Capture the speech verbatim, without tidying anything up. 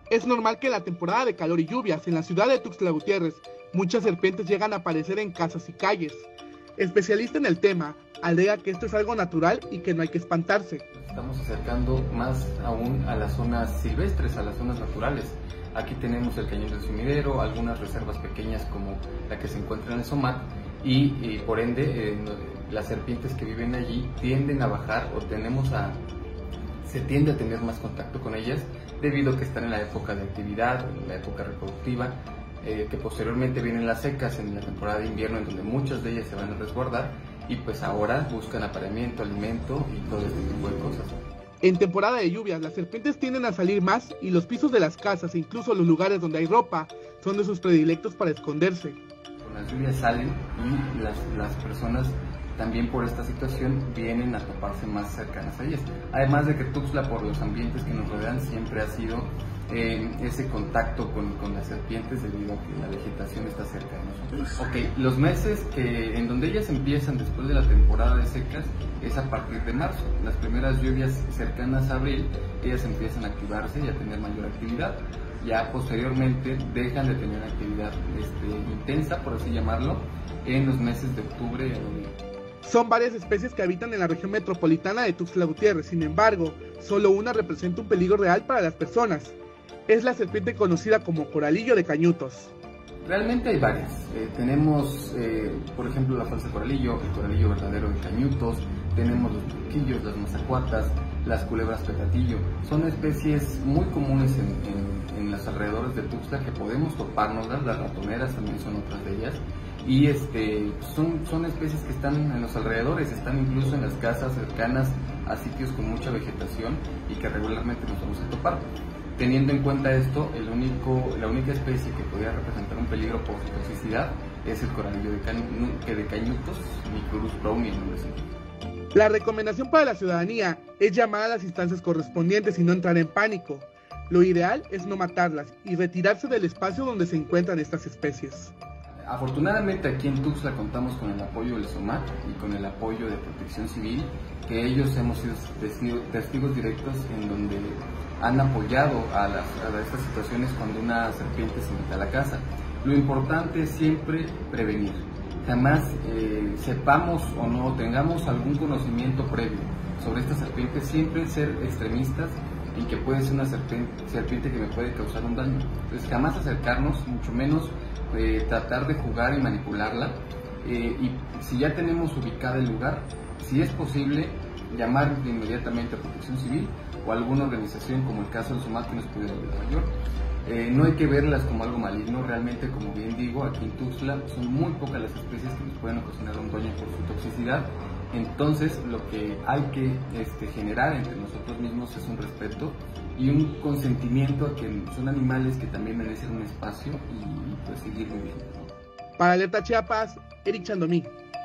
Es normal que en la temporada de calor y lluvias en la ciudad de Tuxtla Gutiérrez muchas serpientes llegan a aparecer en casas y calles. Especialista en el tema, alega que esto es algo natural y que no hay que espantarse. Estamos acercando más aún a las zonas silvestres, a las zonas naturales. Aquí tenemos el Cañón del Sumidero, algunas reservas pequeñas como la que se encuentra en el SOMAT y, y por ende eh, las serpientes que viven allí tienden a bajar o tenemos a, se tiende a tener más contacto con ellas debido a que están en la época de actividad, en la época reproductiva, eh, que posteriormente vienen las secas en la temporada de invierno en donde muchas de ellas se van a resguardar y pues ahora buscan apareamiento, alimento y todo este tipo de cosas. En temporada de lluvias, las serpientes tienden a salir más y los pisos de las casas e incluso los lugares donde hay ropa son de sus predilectos para esconderse. Con las lluvias salen y las, las personas también por esta situación vienen a toparse más cercanas a ellas. Además de que Tuxtla, por los ambientes que nos rodean, siempre ha sido eh, ese contacto con, con las serpientes debido a que la vegetación está cerca de nosotros. Ok, los meses que, en donde ellas empiezan después de la temporada de secas es a partir de marzo. Las primeras lluvias cercanas a abril, ellas empiezan a activarse y a tener mayor actividad. Ya posteriormente dejan de tener actividad este, intensa, por así llamarlo, en los meses de octubre y abril. Son varias especies que habitan en la región metropolitana de Tuxtla Gutiérrez, sin embargo, solo una representa un peligro real para las personas. Es la serpiente conocida como coralillo de Cañutos. Realmente hay varias. Eh, tenemos, eh, por ejemplo, la falsa coralillo, el coralillo verdadero de Cañutos, tenemos los turquillos, las mazacuatas, las culebras petatillo. Son especies muy comunes en, en, en los alrededores de Tuxtla que podemos toparnos, las ratoneras también son otras de ellas. Y este, son, son especies que están en los alrededores, están incluso en las casas cercanas a sitios con mucha vegetación y que regularmente nos vamos a topar. Teniendo en cuenta esto, el único, la única especie que podría representar un peligro por su toxicidad es el coralillo de, cañu, de Cañutos, Micrurus browni en nombre científico. La recomendación para la ciudadanía es llamar a las instancias correspondientes y no entrar en pánico. Lo ideal es no matarlas y retirarse del espacio donde se encuentran estas especies. Afortunadamente aquí en Tuxtla contamos con el apoyo del SOMAT y con el apoyo de Protección Civil, que ellos hemos sido testigos, testigos directos en donde han apoyado a, las, a estas situaciones cuando una serpiente se mete a la casa. Lo importante es siempre prevenir. Jamás eh, sepamos o no tengamos algún conocimiento previo sobre esta serpiente, siempre ser extremistas y que puede ser una serpiente, serpiente que me puede causar un daño. Entonces jamás acercarnos, mucho menos eh, tratar de jugar y manipularla. Eh, y si ya tenemos ubicado el lugar, si es posible, llamar inmediatamente a Protección Civil o a alguna organización como el caso del SOMAT que nos pudiera ayudar mayor. Eh, no hay que verlas como algo maligno, realmente, como bien digo, aquí en Tuxtla son muy pocas las especies que nos pueden ocasionar un daño por su toxicidad. Entonces lo que hay que este, generar entre nosotros mismos es un respeto y un consentimiento a que son animales que también merecen un espacio y pues seguir viviendo. Para Alerta Chiapas, Eric Chandomí.